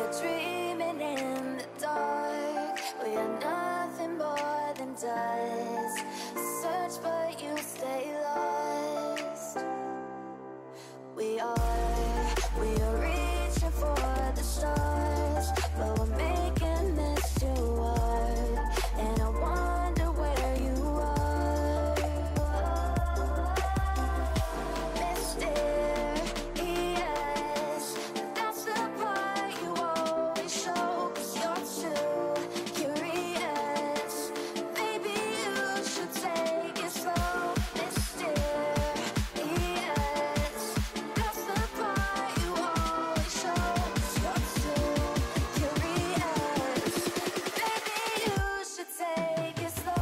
dreaming in the dark. We are nothing more than dust. Search but you stay lost. We are reaching for the stars, but we're making this too hard. And I wonder where you are. Mysterious, that's the part you always show. 'Cause you're too curious. Maybe you should take it slow. Mysterious, that's the part you always show. 'Cause you're too curious. Maybe you should take it slow.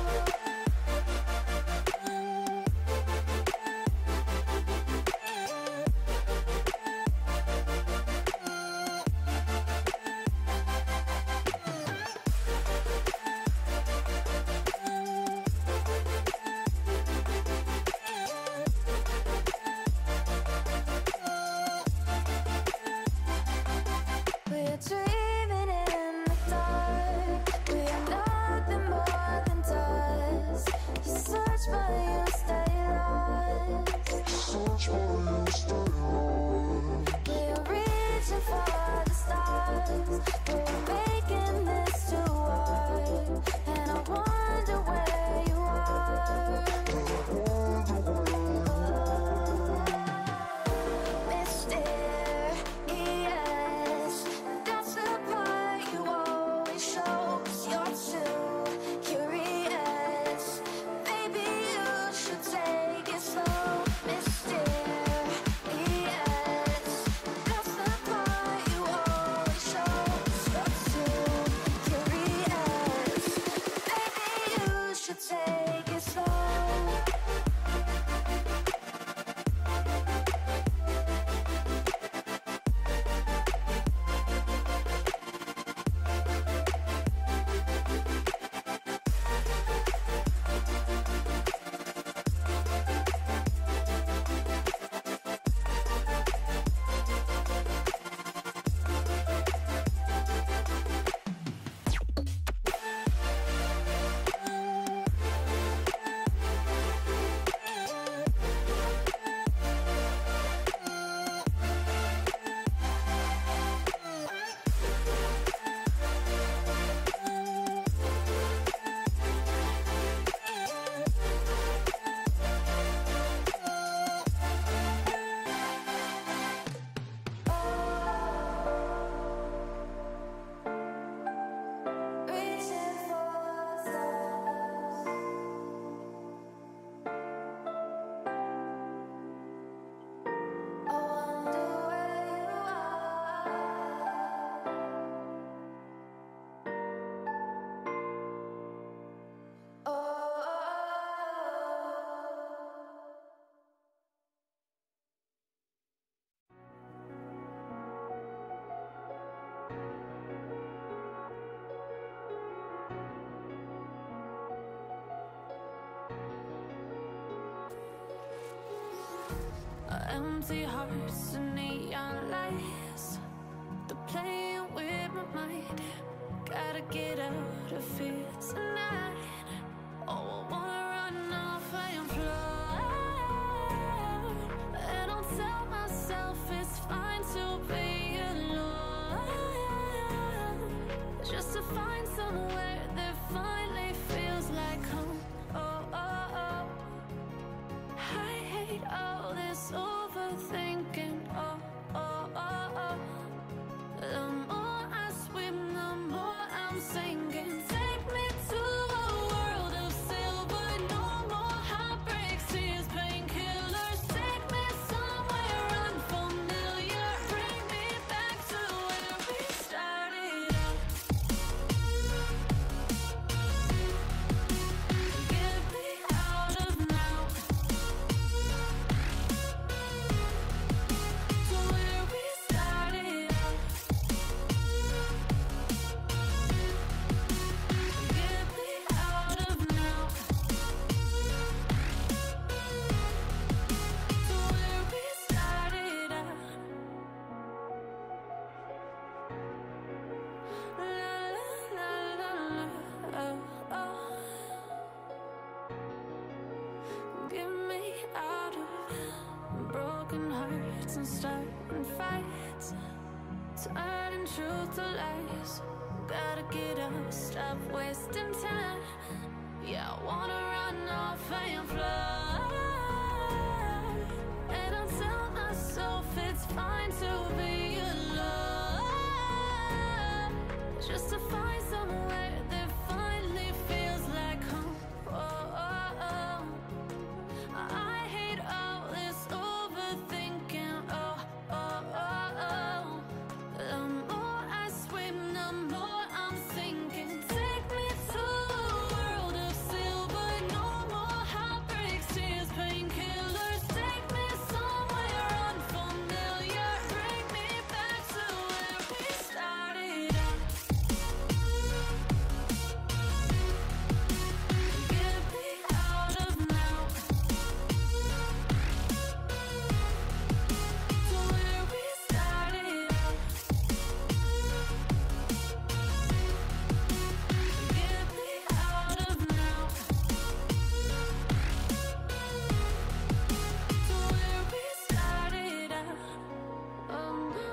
We're dreaming in the dark. We are nothing more than dust. You search but you stay lost. We are reaching for the stars, but we're making this too hard. And I wonder where you are. Mysterious, that's the part you always show. 'Cause you're too curious. Maybe you should take it slow. Mysterious, that's the part you always show. 'Cause you're too curious. Maybe you should take it slow. Reaching for the stars. I wonder where you are. Oh. Empty hearts and neon lights, they're playing with my mind. Gotta get out of here tonight. Oh, I wanna run off and fly. And I'll tell myself it's fine to be alone, just to find somewhere that finally feels like home. Oh, oh, oh. I hate all this overthinking. Oh, oh, oh, oh. and starting fights, turning truth to lies. Gotta get up, stop wasting time. Yeah, I wanna run off and fly. And I'll tell myself it's fine to be alone, just to find somewhere that finally feels like home. I hate all this overthinking. The more I swim, the more I'm sinking. Take me to a world of silver. No more heartbreaks, tears, painkillers. Take me somewhere unfamiliar. Bring me back to where we started out. Get me out of now, to where we started out. Get me out of now, to where we started out. Oh no,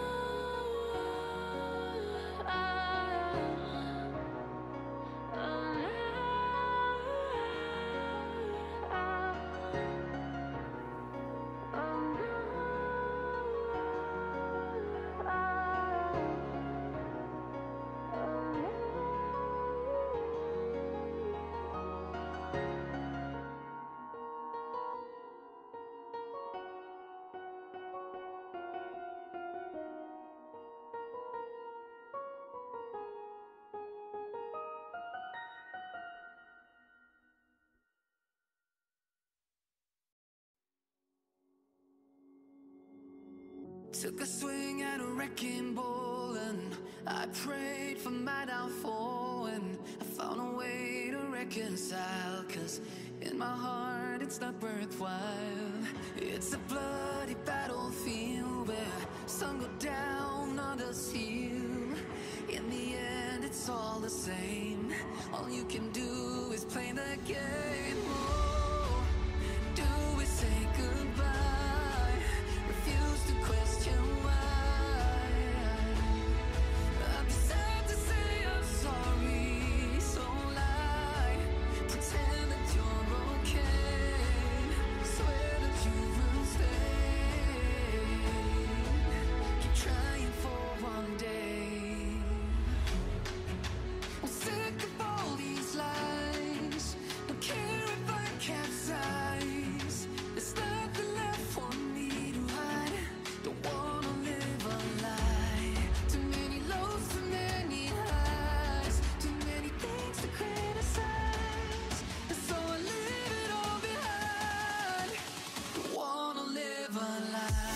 took a swing at a wrecking ball and I prayed for my downfall, and I found a way to reconcile, 'cause in my heart it's not worthwhile. It's a bloody battlefield where some go down, others heal. In the end it's all the same. All you can do is play the game. Oh, do we say goodbye? Refuse to question why. I'd be sad to say I'm sorry, so lie. Pretend that you're okay. Swear that you will stay. Keep trying for one day. I'm sick of all these lies. Don't care if I capsize. There's nothing left for me to hide. Don't wanna live a lie. Too many lows, too many highs. Too many things to criticize. And so I leave it all behind. Don't wanna live a lie.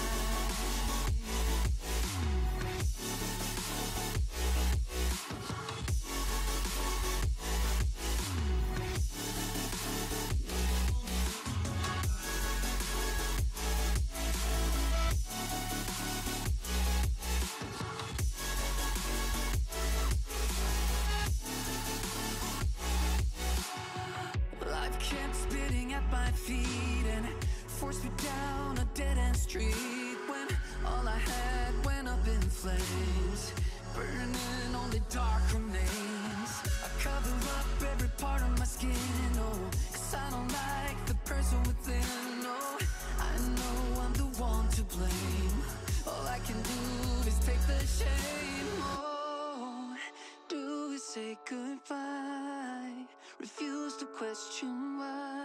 Life kept spitting at my feet and forced me down a dead-end street, when all I had went up in flames, burning only dark remains. I cover up every part of my skin, oh, 'cause I don't like the person within. Oh, I know I'm the one to blame. All I can do is take the shame. Oh, do we say goodbye? Refuse to question why.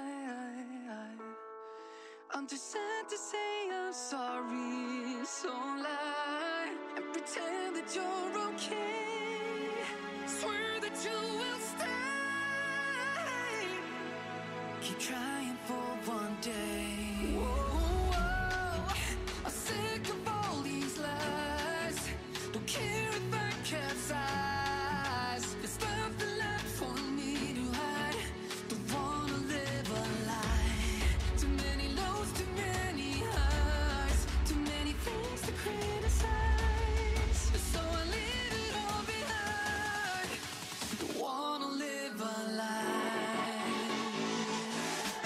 I'm too sad to say I'm sorry, so lie and pretend that you're okay. Swear that you will stay. Keep trying for one day. Whoa, I'm sick of all these lies. Don't care if I capsize. There's nothing left for me to hide. Don't wanna live a lie. Too many lows, too many highs. Too many things to criticize. So I leave it all behind. Don't wanna live a lie.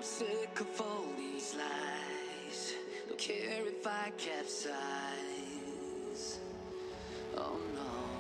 sick of all these lies. Don't care if I capsize. Oh no.